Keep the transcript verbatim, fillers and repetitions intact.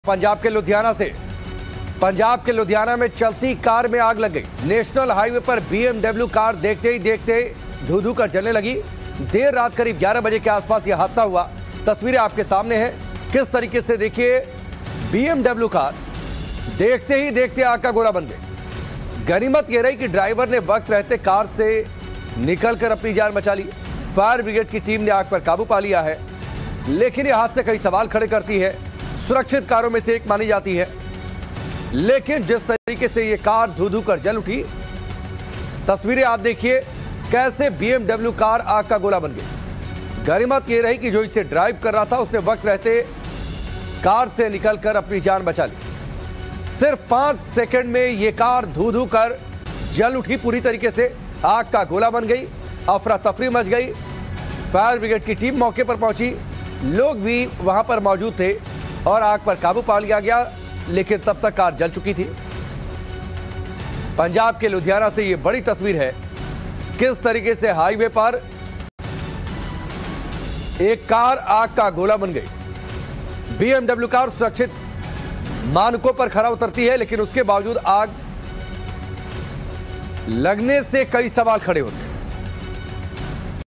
पंजाब के लुधियाना से पंजाब के लुधियाना में चलती कार में आग लग गई। नेशनल हाईवे पर बीएमडब्ल्यू कार देखते ही देखते धू धू कर जलने लगी। देर रात करीब ग्यारह बजे के आसपास यह हादसा हुआ। तस्वीरें आपके सामने हैं। किस तरीके से देखिए, बीएमडब्ल्यू कार देखते ही देखते आग का गोला बन गई। गनीमत यह रही कि ड्राइवर ने वक्त रहते कार से निकलकर अपनी जान बचा ली। फायर ब्रिगेड की टीम ने आग पर काबू पा लिया है, लेकिन यह हादसे कई सवाल खड़े करती है। सुरक्षित कारों में से एक मानी जाती है, लेकिन जिस तरीके से यह कार धू धू कर जल उठी, तस्वीरें आप देखिए कैसे बीएमडब्ल्यू कार आग का गोला बन गई। गनीमत यह रही कि जो इसे ड्राइव कर रहा था उसने वक्त रहते कार से निकलकर अपनी जान बचा ली। सिर्फ पांच सेकंड में यह कार धू धू कर जल उठी, पूरी तरीके से आग का गोला बन गई। अफरा तफरी मच गई। फायर ब्रिगेड की टीम मौके पर पहुंची, लोग भी वहां पर मौजूद थे और आग पर काबू पा लिया गया, लेकिन तब तक कार जल चुकी थी। पंजाब के लुधियाना से यह बड़ी तस्वीर है, किस तरीके से हाईवे पर एक कार आग का गोला बन गई। बीएमडब्ल्यू कार सुरक्षित मानकों पर खरा उतरती है, लेकिन उसके बावजूद आग लगने से कई सवाल खड़े होते हैं।